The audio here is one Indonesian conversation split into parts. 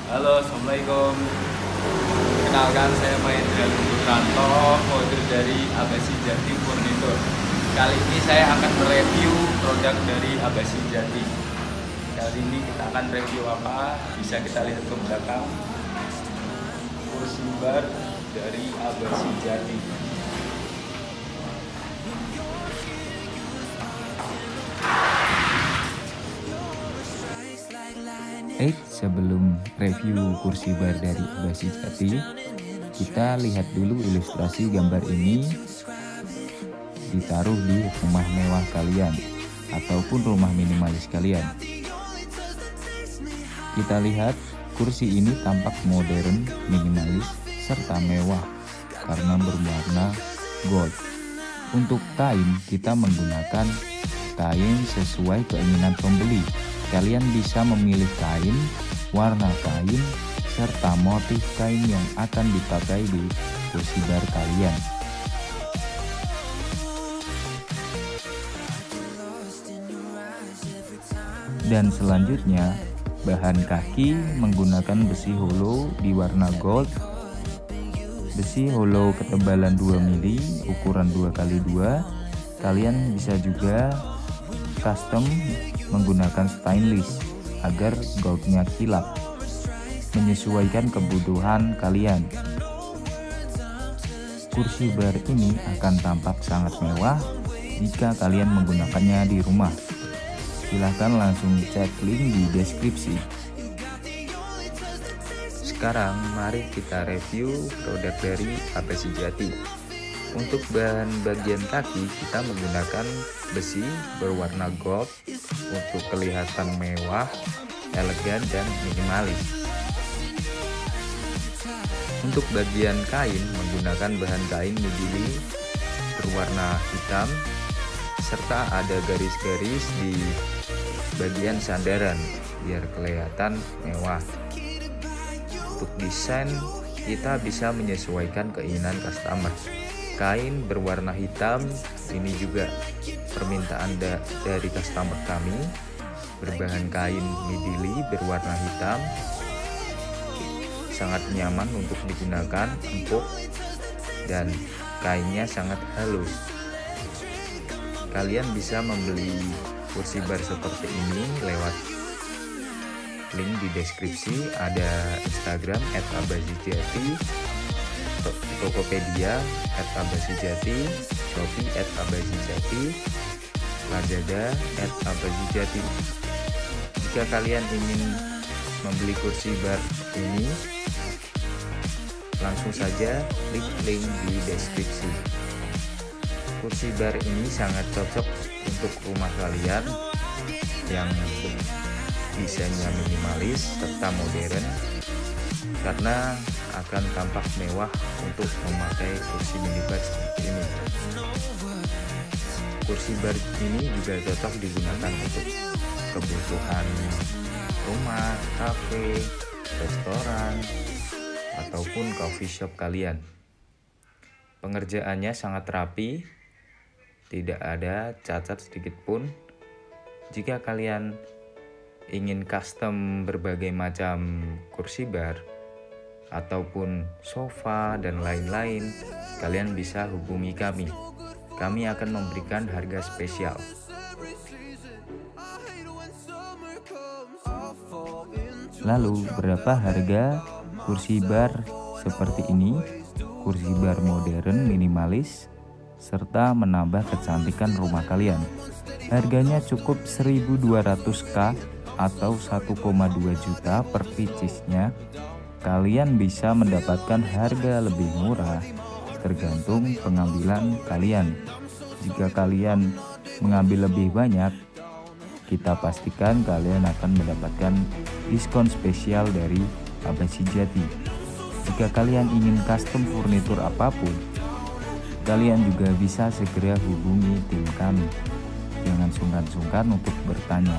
Halo, Assalamualaikum. Kenalkan, saya Mahendra Putranto, founder dari Abasi Jati Furnitur. Kali ini saya akan mereview produk dari Abasi Jati. Kali ini kita akan review apa? Bisa kita lihat ke belakang. Kursi bar dari Abasi Jati. Sebelum review kursi bar dari Abasi Jati, kita lihat dulu ilustrasi gambar ini ditaruh di rumah mewah kalian ataupun rumah minimalis kalian. Kita lihat kursi ini tampak modern, minimalis, serta mewah karena berwarna gold. Untuk kain, kita menggunakan kain sesuai keinginan pembeli. Kalian bisa memilih kain, warna kain, serta motif kain yang akan dipakai di kursi bar kalian. Dan selanjutnya, bahan kaki menggunakan besi hollow di warna gold. Besi hollow ketebalan 2 mili, ukuran 2x2. Kalian bisa juga custom menggunakan stainless agar goldnya kilap, menyesuaikan kebutuhan kalian. Kursi bar ini akan tampak sangat mewah jika kalian menggunakannya di rumah. Silahkan langsung cek link di deskripsi. Sekarang mari kita review produk dari Abasi Jati. Untuk bahan bagian kaki kita menggunakan besi berwarna gold untuk kelihatan mewah, elegan, dan minimalis. Untuk bagian kain menggunakan bahan kain midili berwarna hitam serta ada garis-garis di bagian sandaran biar kelihatan mewah. Untuk desain kita bisa menyesuaikan keinginan customer. Kain berwarna hitam ini juga permintaan dari customer kami. Berbahan kain midili berwarna hitam, sangat nyaman untuk digunakan, empuk, dan kainnya sangat halus. Kalian bisa membeli kursi bar seperti ini lewat link di deskripsi. Ada Instagram @abasijati, Tokopedia @abasijati, Shopee @abasijati, Lazada @abasijati. Jika kalian ingin membeli kursi bar ini, langsung saja klik link di deskripsi. Kursi bar ini sangat cocok untuk rumah kalian yang desainnya minimalis serta modern, karena akan tampak mewah untuk memakai kursi minibar seperti ini. Kursi bar ini juga cocok digunakan untuk kebutuhan rumah, kafe, restoran, ataupun coffee shop kalian. Pengerjaannya sangat rapi, tidak ada cacat sedikit pun. Jika kalian ingin custom berbagai macam kursi bar ataupun sofa dan lain-lain, kalian bisa hubungi kami. Kami akan memberikan harga spesial. Lalu, berapa harga kursi bar seperti ini? Kursi bar modern, minimalis, serta menambah kecantikan rumah kalian. Harganya cukup 1.200.000 atau 1,2 juta per piecesnya. Kalian bisa mendapatkan harga lebih murah tergantung pengambilan kalian. Jika kalian mengambil lebih banyak, kita pastikan kalian akan mendapatkan diskon spesial dari Abasi Jati. Jika kalian ingin custom furnitur apapun, kalian juga bisa segera hubungi tim kami. Jangan sungkan-sungkan untuk bertanya.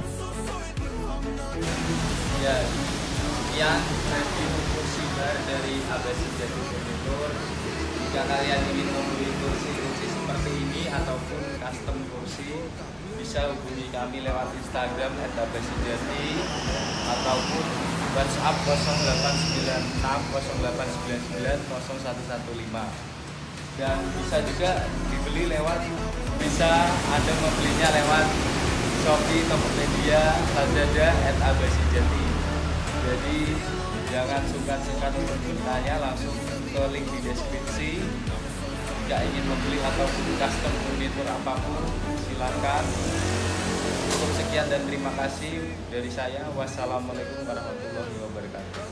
Ya, sekian review kursi bar dari Abasi Jati Furnitur. Jika kalian ingin membeli kursi-kursi seperti ini ataupun custom kursi, bisa hubungi kami lewat Instagram @abasijati ataupun WhatsApp 0896 0899 0115. Dan bisa juga dibeli lewat, bisa Anda membelinya lewat Shopee, Tokopedia, Lazada, @abasijati. Jadi jangan sungkan-sungkan untuk bertanya, langsung ke link di deskripsi. Jika ingin membeli ataupun custom furnitur apapun, silakan. Cukup sekian dan terima kasih dari saya. Wassalamualaikum warahmatullahi wabarakatuh.